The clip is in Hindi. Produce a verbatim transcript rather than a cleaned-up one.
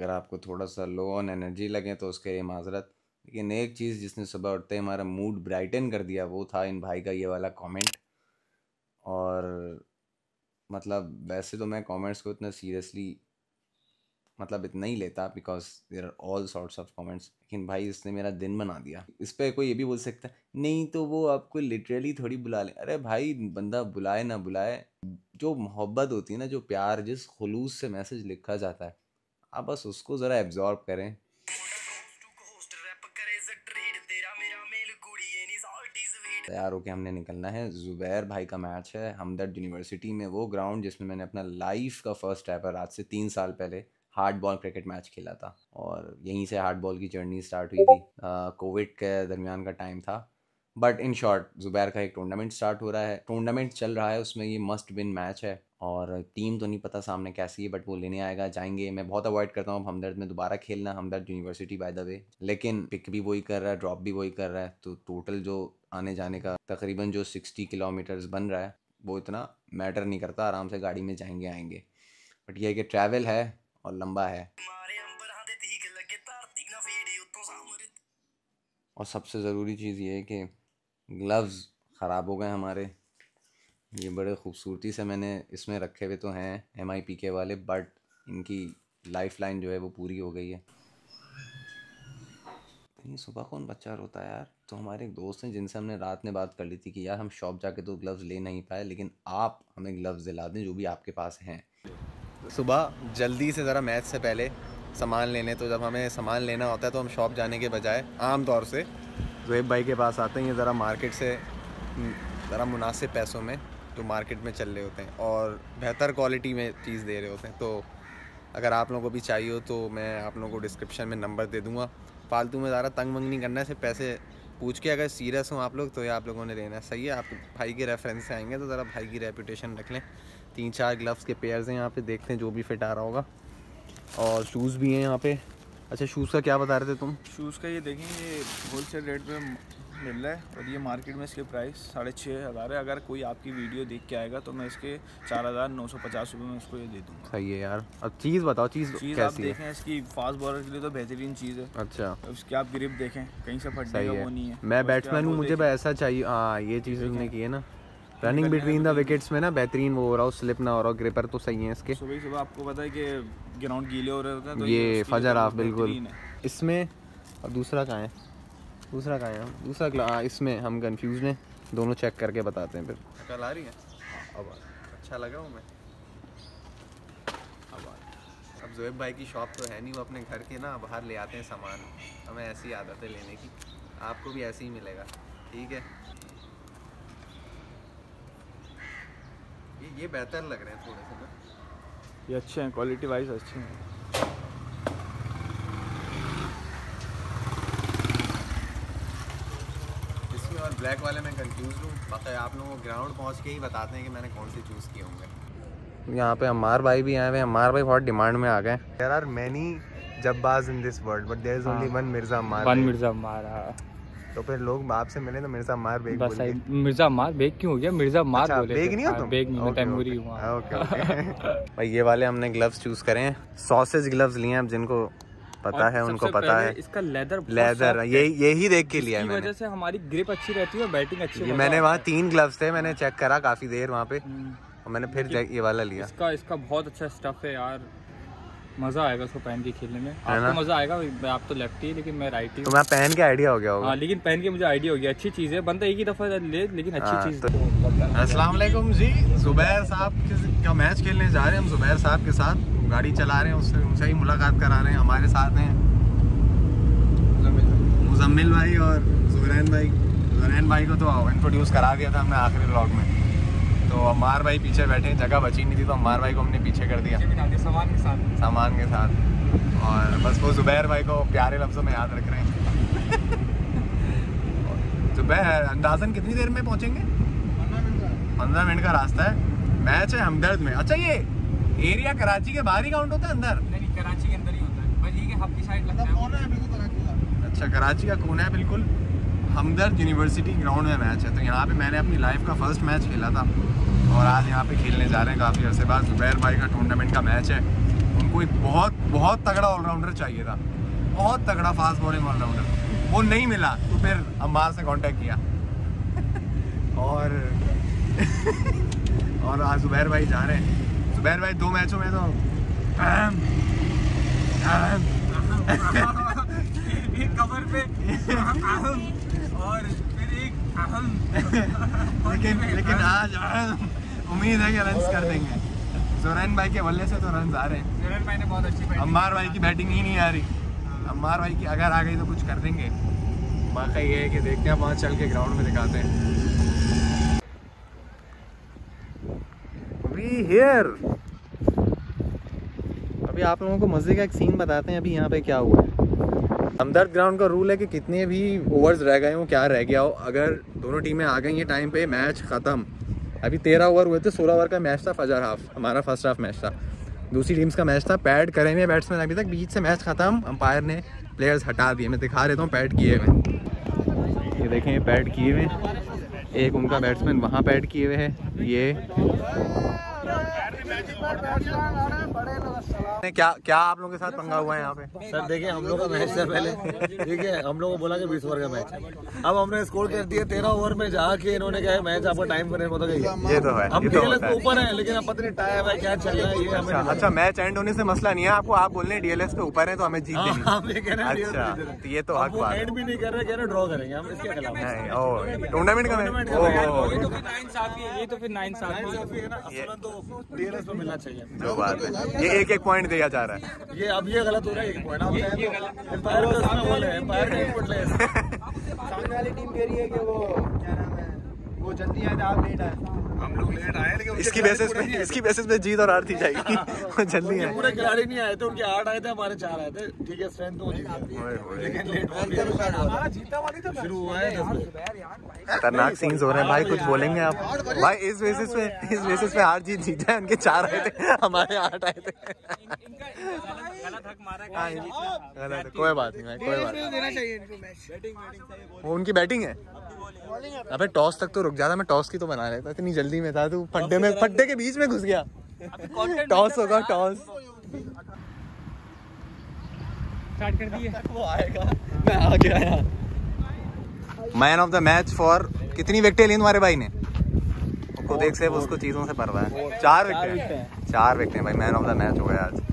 अगर आपको थोड़ा सा लो ऑन एनर्जी लगे तो उसके लिए माजरत, लेकिन एक चीज़ जिसने सुबह उठते ही हमारा मूड ब्राइटन कर दिया वो था इन भाई का ये वाला कमेंट। और मतलब वैसे तो मैं कमेंट्स को इतना सीरियसली मतलब इतना ही लेता because there are all sorts of comments, लेकिन भाई इसने मेरा दिन बना दिया। इस पर कोई ये भी बोल सकता है नहीं तो वो आपको लिटरली थोड़ी बुला ले। अरे भाई बंदा बुलाए ना बुलाए, जो मोहब्बत होती है ना, जो प्यार, जिस खुलूस से मैसेज लिखा जाता है, आप बस उसको ज़रा एब्जॉर्ब करें। तैयार होके हमने निकलना है। ज़ुबैर भाई का मैच है हमदर्द यूनिवर्सिटी में, वो ग्राउंड जिसमें मैंने अपना लाइफ का फर्स्ट एवर आज से तीन साल पहले हार्ड बॉल क्रिकेट मैच खेला था। और यहीं से हार्ड बॉल की जर्नी स्टार्ट हुई थी। कोविड के दरमियान का टाइम था, बट इन शॉर्ट ज़ुबैर का एक टूर्नामेंट स्टार्ट हो रहा है, टूर्नामेंट चल रहा है, उसमें ये मस्ट विन मैच है। और टीम तो नहीं पता सामने कैसी है, बट वो लेने आएगा, जाएंगे। मैं बहुत अवॉइड करता हूँ हमदर्द में दोबारा खेलना, Hamdard university by the way, लेकिन पिक भी वही कर रहा है, ड्रॉप भी वही कर रहा है, तो टोटल जो आने जाने का तकरीबन जो सिक्सटी किलोमीटर्स बन रहा है वो इतना मैटर नहीं करता, आराम से गाड़ी में जाएंगे आएंगे। बट ये है कि ट्रैवल है और लंबा है। और सबसे ज़रूरी चीज़ ये है कि ग्लव्स ख़राब हो गए हमारे। ये बड़े खूबसूरती से मैंने इसमें रखे हुए तो हैं एम आई पी के वाले, बट इनकी लाइफ लाइन जो है वो पूरी हो गई है। इतनी सुबह कौन बच्चा रोता है यार। तो हमारे एक दोस्त हैं जिनसे हमने रात में बात कर ली थी कि यार हम शॉप जाके तो ग्लव्स ले नहीं पाए, लेकिन आप हमें ग्लव्स दिला दें जो भी आपके पास हैं। सुबह जल्दी से ज़रा मैच से पहले सामान लेने, तो जब हमें सामान लेना होता है तो हम शॉप जाने के बजाय आम तौर से ज़ुबैर भाई के पास आते हैं। ये ज़रा मार्केट से ज़रा मुनासिब पैसों में जो मार्केट में चल रहे होते हैं और बेहतर क्वालिटी में चीज़ दे रहे होते हैं। तो अगर आप लोगों को भी चाहिए हो तो मैं आप लोगों को डिस्क्रिप्शन में नंबर दे दूँगा। फालतू में ज़्यादा तंग मंग नहीं करना है, सिर्फ पैसे पूछ के अगर सीरियस हो आप लोग तो ये आप लोगों ने लेना है। सही है, आप भाई के रेफरेंस से आएंगे तो ज़रा भाई की रेपुटेशन रख लें। तीन चार ग्लव्स के पेयर्स हैं यहाँ पे, देखते हैं जो भी फिट आ रहा होगा। और शूज़ भी हैं यहाँ पे। अच्छा, शूज़ का क्या बता रहे थे तुम? शूज़ का ये देखें, ये होल सेल रेट पे मिल रहा है और ये मार्केट में इसके प्राइस साढ़े छः हज़ार है। अगर कोई आपकी वीडियो देख के आएगा तो मैं इसके चार हज़ार नौ सौ पचास रुपये में उसको ये दे दूँगा। सही है यार। अब चीज़ बताओ, चीज़ चीज़ आप देखें, इसकी फास्ट बॉलर के लिए तो बेहतरीन चीज़ है। अच्छा, उसकी आप ग्रिप देखें, कहीं से फटने का वो नहीं है। मैं बैट्समैन हूँ, मुझे ऐसा चाहिए। हाँ, ये चीज़ उसने की है ना, रनिंग बिटवीन द विकेट्स में ना बेहतरीन वो हो रहा हो, स्लिप ना हो रहा हो, ग्रिपर तो सही है इसके। सुबह सुबह आपको पता है कि ग्राउंड गीले हो रहे होते हैं तो ये फजर आप बिल्कुल इसमें। और दूसरा कहाँ है? दूसरा कहाँ है? दूसरा हाँ, इसमें हम कंफ्यूज हैं, दोनों चेक करके बताते हैं फिर। कल आ रही है अब, अच्छा लगा हूँ मैं अब। अब ज़ुबैर भाई की शॉप तो है नहीं, वो अपने घर के ना बाहर ले आते हैं सामान। हमें ऐसी आदत है लेने की, आपको भी ऐसे ही मिलेगा, ठीक है। ये ये बेहतर लग रहे हैं थोड़े से ना, ये अच्छे हैं, क्वालिटी वाइज अच्छे हैं। इसमें और ब्लैक वाले में कंफ्यूज हूँ। बाकी आप लोगों को ग्राउंड पहुँच के ही बताते हैं कि मैंने कौन से चूज़ किए होंगे। यहाँ पे अम्मार भाई भी आए हुए हैं। अम्मार भाई बहुत डिमांड में आ गए। देयर आर मेनी जब्बाज in this world but there is only one Mirza Ammar. One Mirza Ammar. तो फिर लोग आपसे मिले तो मिर्ज़ा अम्मार बेग बोले। मिर्ज़ा अम्मार बेग क्यों हो गया? मिर्ज़ा अम्मार अच्छा, बोले। बेग नहीं हो तुम? बेग नहीं, मैं तैमूरी हूँ। Okay okay. भाई ये वाले हमने ग्लव्स चूज करे हैं, सॉसेज ग्लव्स लिए हैं। अब जिनको पता है उनको पता है, इसका लेदर लेदर ये यही देख के लिया है मैंने। वजह से हमारी ग्रिप अच्छी रहती है और बैटिंग अच्छी। ये मैंने वहाँ तीन ग्लव्स थे, मैंने चेक करा काफी देर वहाँ पे और मैंने फिर ये वाला लिया। इसका इसका बहुत अच्छा स्टफ है यार, मजा आएगा उसको पहन के खेलने में। आपको मजा आएगा, आप तो लेफ्टी है लेकिन मैं राइटी हूँ। तो मैं पहन के आइडिया हो गया होगा। हाँ, लेकिन पहन के मुझे आइडिया हो गया। अच्छी चीज है, बंदा एक ही दफा ले लेकिन अच्छी चीज। अस्सलाम वालेकुम जी, ज़ुबैर साहब का मैच खेलने जा रहे हैं हम। ज़ुबैर साहब के साथ गाड़ी चला रहे हैं, उससे उनसे ही मुलाकात करा रहे हैं। हमारे साथ हैं मुजम्मिल भाई और ज़ुरैन भाई। ज़ुरैन भाई को तो इंट्रोड्यूस करा दिया था हमने आखिरी व्लॉग में। तो अम्मार भाई पीछे बैठे, जगह बची नहीं थी तो अम्मार भाई को हमने पीछे कर दिया सामान के साथ सामान के साथ और बस वो ज़ुबैर भाई को प्यारे लफ्ज़ों में याद रख रहे हैं। ज़ुबैर अंदाज़न कितनी देर में पहुँचेंगे? पंद्रह मिनट का रास्ता है। मैच है हमदर्द में। अच्छा, ये एरिया कराची के बाहर ही काउंट होता है? अंदर नहीं, कराची के अंदर ही होता है, बस ये कि हब की साइड लगता है। अच्छा, कराची का कोना है बिल्कुल। हमदर्द यूनिवर्सिटी ग्राउंड में मैच है, तो यहाँ पे मैंने अपनी लाइफ का फर्स्ट मैच खेला था और आज यहाँ पे खेलने जा रहे हैं काफ़ी अरसे बाद। ज़ुबैर भाई का टूर्नामेंट का मैच है उनको एक बहुत बहुत तगड़ा ऑलराउंडर चाहिए था, बहुत तगड़ा फास्ट बॉलिंग ऑलराउंडर, वो नहीं मिला तो फिर अम्मार से कांटेक्ट किया और और आज जुबैर भाई जा रहे हैं। जुबैर भाई दो मैचों में तो अहम, अहम। एक कवर पे अहम और फिर एक अहम लेकिन लेकिन आज अहम, उम्मीद है कि रन्स कर देंगे। जोरैन भाई के बल्ले से तो रन्स आ रहे हैं। जोरैन भाई ने बहुत अच्छी बैटिंग, अम्मार भाई की बैटिंग ही नहीं आ रही। अम्मार भाई की अगर आ गई तो कुछ कर देंगे। बाकी ये है कि देखते हैं, वहाँ चल के ग्राउंड में दिखाते हैं। We here. अभी आप लोगों को मजे का एक सीन बताते हैं अभी यहाँ पे क्या हुआ है। हमदर्द ग्राउंड का रूल है कि कितने भी ओवर्स रह गए हो, क्या रह गया हो, अगर दोनों टीमें आ गई हैं टाइम पे, मैच ख़त्म। अभी तेरह ओवर हुए थे, सोलह ओवर का मैच था, फजर हाफ हमारा फर्स्ट हाफ मैच था, दूसरी टीम्स का मैच था। पैड करे हुए बैट्समैन अभी तक, बीच से मैच ख़त्म, अंपायर ने प्लेयर्स हटा दिए। मैं दिखा देता हूँ पैड किए हुए, ये देखें पैड किए हुए, एक उनका बैट्समैन वहाँ पैड किए हुए है। ये क्या क्या आप लोगों के साथ पंगा हुआ है यहाँ पे? सर देखिए, हम लोग का मैच था पहले, ठीक है, हम लोगों को बोला कि बीस ओवर का मैच है। अब हमने स्कोर कर दिया तेरह ओवर में, जाके इन्होंने क्या है मैच आपका टाइम करने को, ये तो है, हम ये तो डीएलएस पे ऊपर है, लेकिन अब पता नहीं टाइम है क्या चल रहा है, ये हमें अच्छा, अच्छा मैच एंड होने से मसला नहीं है आपको, आप बोल रहे हैं डीएलएस पे ऊपर है तो हमें जीत देनी। हम ये कह रहे हैं अच्छा, तो ये तो हक बात है। एंड भी नहीं कर रहे, कह रहे ड्रॉ करेंगे हम, इसके खिलाफ नहीं। ओ टूर्नामेंट का मैच, ये तो फिर नाइंसाफी है, ये तो फिर नाइंसाफी है ना, असल तो डीएलएस पे मिलना चाहिए। जो बात है, ये एक एक पॉइंट दिया जा रहा है। ये अब ये गलत हो रहा है, एक पॉइंट आप ये गलत एम्पायर का सामने बोले, एम्पायर का इनपुट ले। सामने वाली टीम कह रही है कि वो क्या नाम है, वो जल्दी आए, आप लेट आए। हम लोग लेट आए, लेकिन इसकी बेसिस पे इसकी बेसिस पे जीत और हार थी जाएगी। जल्दी है, पूरे खिलाड़ी नहीं आए थे, उनके आठ आए थे, हमारे चार आए थे, ठीक है, स्ट्रेंथ तो जीत गए, लेकिन लेट हो गया। हमारा जीता वाली तो शुरू हुआ है खतरनाक सीन्स हो रहे हैं भाई, कुछ बोलेंगे आप भाई? इस बेसिस पे इस बेसिस पे हार जीत जीत जाए, उनके चार आए थे, हमारे आठ आए थे। गलत हक मारा, गलत है, कोई बात नहीं भाई, कोई बात नहीं। देना चाहिए इनको मैच। वो उनकी बैटिंग है। अबे टॉस तक तो रुक जाता, मैं टॉस की तो बना लेता, इतनी जल्दी में था तू, फड्डे में फड्डे के बीच में घुस गया। टॉस होगा, टॉस स्टार्ट कर दिए, वो आएगा, मैं आ गया यार। Man of the match for कितनी विकेटें ली तुम्हारे भाई ने? उसको देख से उसको चीजों से परवाह है। चार विकेटें, चार विकेटें भाई, मैन ऑफ द मैच हो गया आज।